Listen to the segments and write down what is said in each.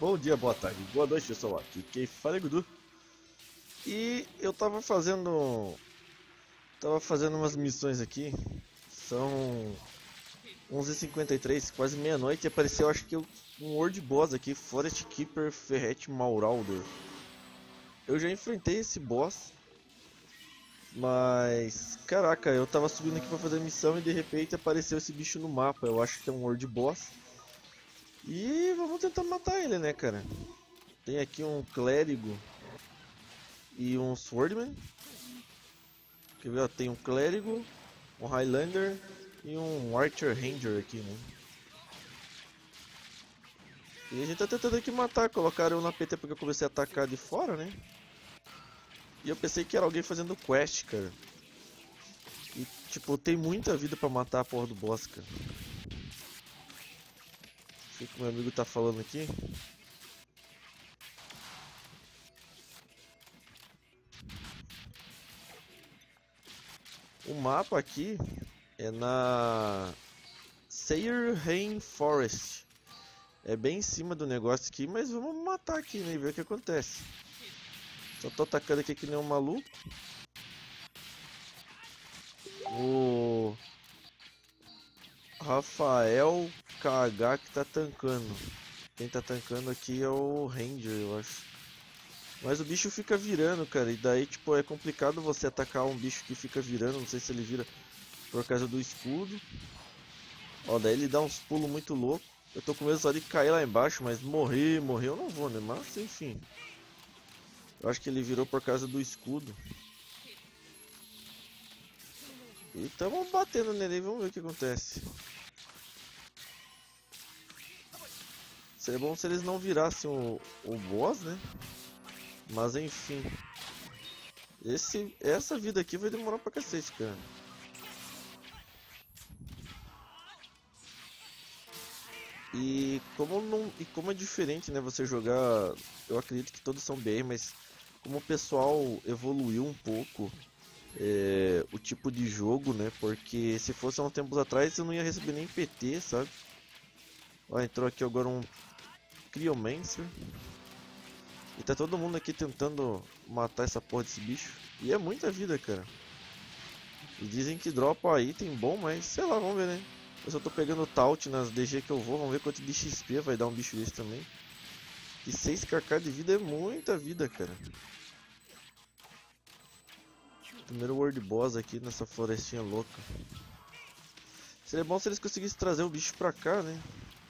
Bom dia, boa tarde, boa noite, pessoal. Aqui quem fala é Gudu. E eu tava fazendo umas missões aqui. São 11h53, quase meia-noite, e apareceu acho que um World Boss aqui, Forest Keeper Ferret Marauder. Eu já enfrentei esse boss, mas caraca, eu tava subindo aqui pra fazer a missão e de repente apareceu esse bicho no mapa. Eu acho que é um World Boss. E vamos tentar matar ele, né, cara? Tem aqui um clérigo e um swordman. Quer ver, ó, tem um clérigo, um highlander e um archer ranger aqui, né? E a gente tá tentando aqui matar, colocaram eu na PT porque eu comecei a atacar de fora, né? E eu pensei que era alguém fazendo quest, cara. E tipo, tem muita vida pra matar a porra do boss, cara. O que meu amigo tá falando aqui? O mapa aqui é na Sayerhain Forest. É bem em cima do negócio aqui, mas vamos matar aqui, né? E ver o que acontece. Só tô atacando aqui que nem um maluco. O Rafael KH que tá tancando. Quem tá tancando aqui é o Ranger, eu acho. Mas o bicho fica virando, cara. E daí, tipo, é complicado você atacar um bicho que fica virando. Não sei se ele vira por causa do escudo. Ó, daí ele dá uns pulos muito loucos. Eu tô com medo só de cair lá embaixo, mas morrer eu não vou, né? Mas, enfim. Eu acho que ele virou por causa do escudo. E tamo batendo nele, vamos ver o que acontece. Seria bom se eles não virassem o boss, né? Mas enfim. Essa vida aqui vai demorar pra cacete, cara. E como é diferente, né, você jogar, eu acredito que todos são BR, mas como o pessoal evoluiu um pouco o tipo de jogo, né, porque se fosse há uns tempos atrás eu não ia receber nem PT, sabe? Ó, entrou aqui agora um Cryomancer. E tá todo mundo aqui tentando matar essa porra desse bicho. E é muita vida, cara. E dizem que dropa item bom, mas sei lá, vamos ver, né? Eu só tô pegando Taut nas DG que eu vou, vamos ver quanto de XP vai dar um bicho desse também. E 6kk de vida é muita vida, cara. Primeiro World Boss aqui nessa florestinha louca. Seria bom se eles conseguissem trazer o bicho pra cá, né?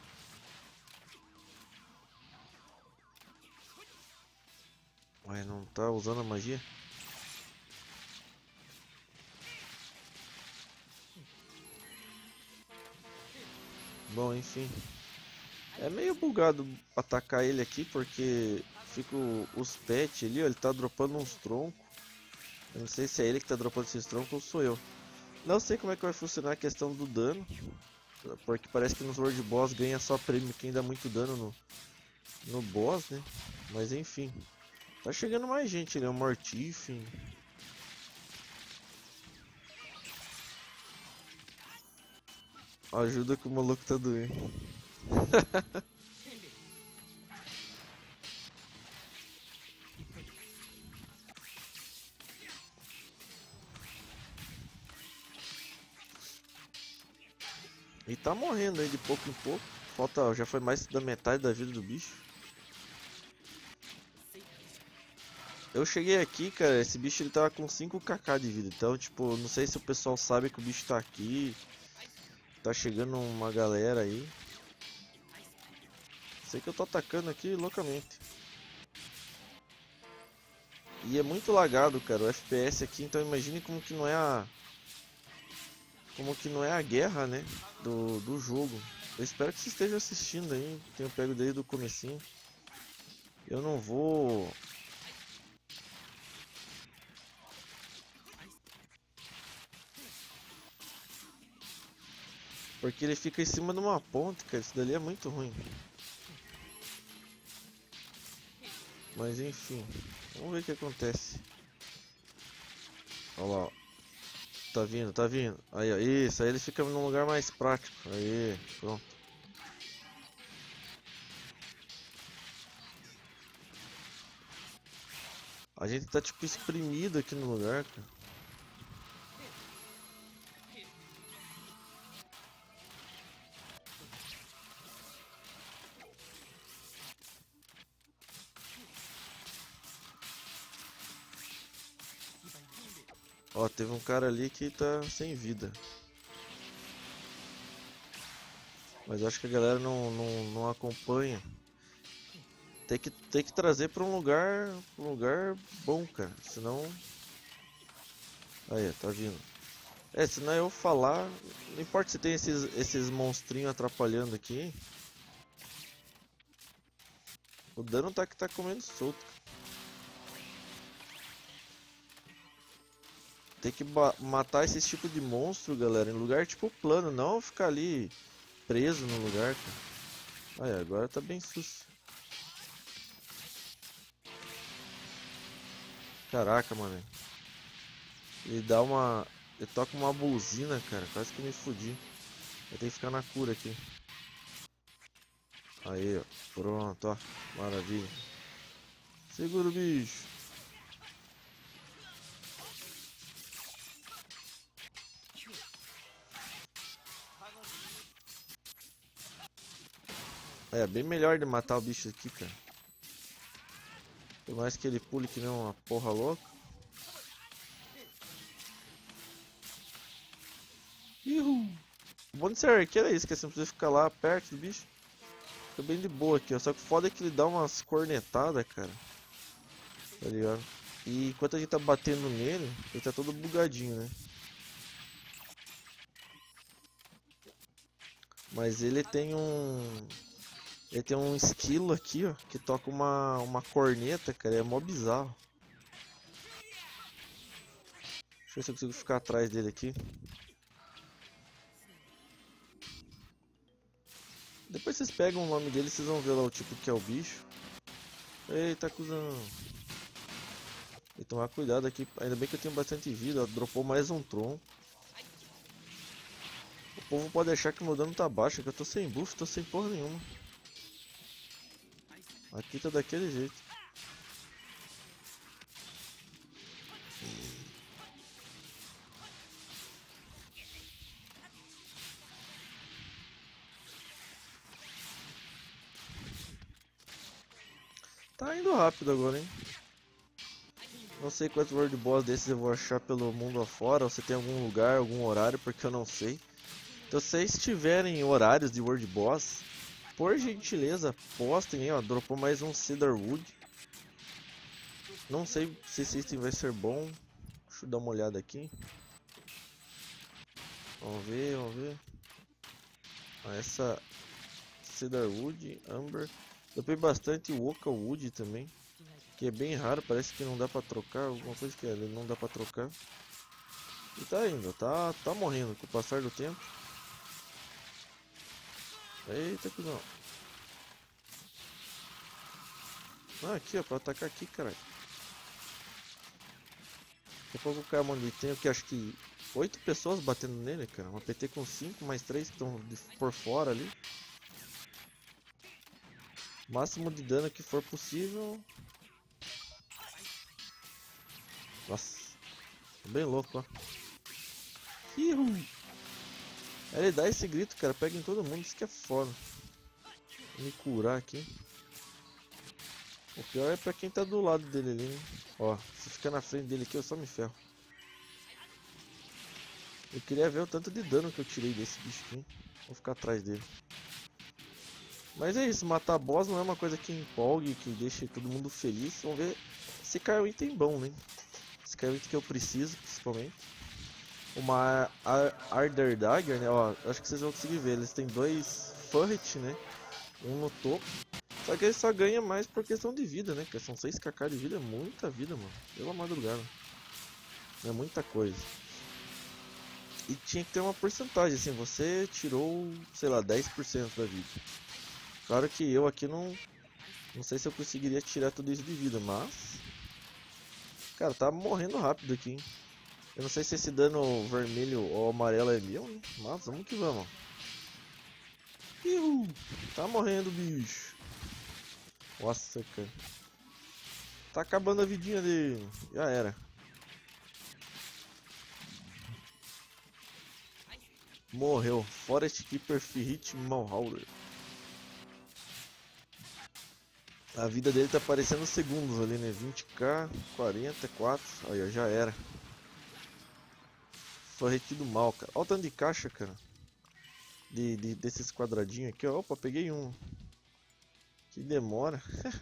Mas não tá usando a magia. Bom, enfim. É meio bugado atacar ele aqui porque fica os pets ali, ó, ele tá dropando uns troncos. Eu não sei se é ele que tá dropando esses troncos ou sou eu. Não sei como é que vai funcionar a questão do dano, porque parece que nos World Boss ganha só prêmio quem dá muito dano no boss, né? Mas enfim. Tá chegando mais gente, né? O Mortifium. Ajuda que o maluco tá doendo. E tá morrendo aí de pouco em pouco. Falta, já foi mais da metade da vida do bicho. Eu cheguei aqui, cara, esse bicho ele tava com 5kk de vida. Então, tipo, não sei se o pessoal sabe que o bicho tá aqui. Tá chegando uma galera aí. Sei que eu tô atacando aqui loucamente. E é muito lagado, cara, o FPS aqui, então imagine como que não é a guerra, né, do jogo. Eu espero que você esteja assistindo aí, tenho pego desde o comecinho. Eu não vou... Porque ele fica em cima de uma ponte, cara, isso dali é muito ruim. Mas enfim, vamos ver o que acontece. Olha lá, ó. Tá vindo, tá vindo. Aí, ó, isso, aí ele fica num lugar mais prático. Aí, pronto. A gente tá tipo espremido aqui no lugar, cara. Ó, teve um cara ali que tá sem vida. Mas eu acho que a galera não acompanha. Tem que trazer pra um lugar bom, cara. Senão... Aí, tá vindo. É, senão eu falar... Não importa se tem esses monstrinhos atrapalhando aqui. O dano tá que tá comendo solto. Tem que matar esse tipo de monstro, galera, em lugar tipo plano, não ficar ali preso no lugar, cara. Aí, agora tá bem sus. Caraca, mano. Ele dá uma... Ele toca uma buzina, cara. Quase que me fudi. Eu tenho que ficar na cura aqui. Aí, ó. Pronto, ó. Maravilha. Segura o bicho. É bem melhor de matar o bicho aqui, cara. Por mais que ele pule que nem uma porra louca. Ihu! O bom de ser arqueiro é isso, que você não precisa ficar lá perto do bicho. Fica bem de boa aqui, ó. Só que o foda é que ele dá umas cornetadas, cara. Tá ligado? E enquanto a gente tá batendo nele, ele tá todo bugadinho, né? Mas ele tem um... Ele tem um esquilo aqui, ó, que toca uma corneta, cara, é mó bizarro. Deixa eu ver se eu consigo ficar atrás dele aqui. Depois vocês pegam o nome dele, vocês vão ver lá o tipo que é o bicho. Eita, cuzão. E tomar cuidado aqui, ainda bem que eu tenho bastante vida, ó, dropou mais um tronco. O povo pode achar que meu dano tá baixo, que eu tô sem buff, tô sem porra nenhuma. Aqui tá daquele jeito. Tá indo rápido agora, hein? Não sei quantos World Boss desses eu vou achar pelo mundo afora, ou se tem algum lugar, algum horário, porque eu não sei. Então se vocês tiverem horários de World Boss, por gentileza, postem aí, ó, dropou mais um Cedarwood. Não sei se esse item vai ser bom. Deixa eu dar uma olhada aqui. Vamos ver, vamos ver. Ah, essa Cedarwood, Amber. Dropei bastante Woka Wood também, que é bem raro, parece que não dá pra trocar, alguma coisa que não dá pra trocar. E tá indo, tá morrendo com o passar do tempo. Eita, cuzão. Ah, aqui, ó, pra atacar aqui, caralho. Daqui a pouco cai onde tem, o que acho que 8 pessoas batendo nele, cara. Uma PT com 5, mais 3 que estão por fora ali. Máximo de dano que for possível. Nossa, bem louco, ó. Ihu! Ele dá esse grito, cara, pega em todo mundo, isso que é foda. Vou me curar aqui. O pior é pra quem tá do lado dele ali, né? Ó, se ficar na frente dele aqui eu só me ferro. Eu queria ver o tanto de dano que eu tirei desse bicho aqui. Vou ficar atrás dele. Mas é isso, matar boss não é uma coisa que empolgue, que deixe todo mundo feliz. Vamos ver se cai um item bom, né? Se cai um item que eu preciso, principalmente. Uma Arder Dagger, né? Ó, acho que vocês vão conseguir ver. Eles têm dois Furret, né? Um no topo. Só que ele só ganha mais por questão de vida, né? Porque são 6kk de vida, é muita vida, mano. Pela madrugada. É muita coisa. E tinha que ter uma porcentagem, assim, você tirou, sei lá, 10% da vida. Claro que eu aqui não sei se eu conseguiria tirar tudo isso de vida, mas... Cara, tá morrendo rápido aqui, hein? Eu não sei se esse dano vermelho ou amarelo é meu, né? Mas vamos que vamos. Ihu! Tá morrendo, bicho. Nossa, cara. Tá acabando a vidinha dele. Já era. Morreu. Forest Keeper Firrit Malhauer. A vida dele tá aparecendo segundos ali, né? 20k, 44. Aí, ó, já era. Só retido mal, cara. Olha o tanto de caixa, cara. Desses quadradinhos aqui, ó. Opa, peguei um. Que demora.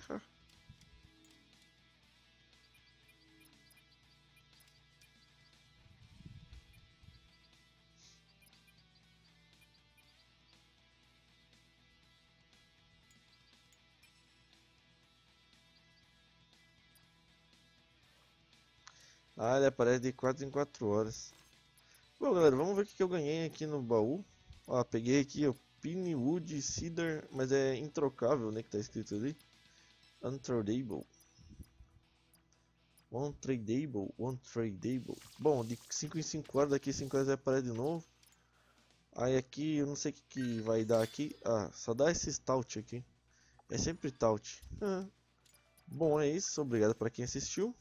Ah, ele aparece de 4 em 4 horas. Bom, galera, vamos ver o que eu ganhei aqui no baú. Ó, peguei aqui o Pinewood Cedar, mas é introcável, né, que tá escrito ali. Untradeable. Untradeable. Bom, de 5 em 5 horas, daqui 5 horas vai aparecer de novo. Aí aqui, eu não sei o que vai dar aqui. Ah, só dá esse stout aqui. É sempre stout. Ah. Bom, é isso. Obrigado para quem assistiu.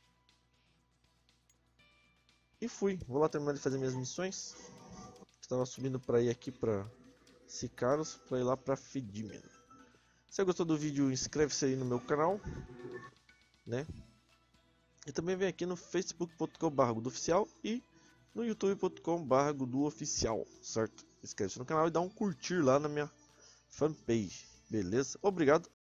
E fui. Vou lá terminar de fazer minhas missões. Estava subindo para ir aqui para Sicaros, para ir lá para Fedimino. Se você gostou do vídeo, inscreve-se aí no meu canal, né? E também vem aqui no facebook.com/GudoOficial e no youtube.com/GudoOficial, certo? Inscreve-se no canal e dá um curtir lá na minha fanpage, beleza? Obrigado.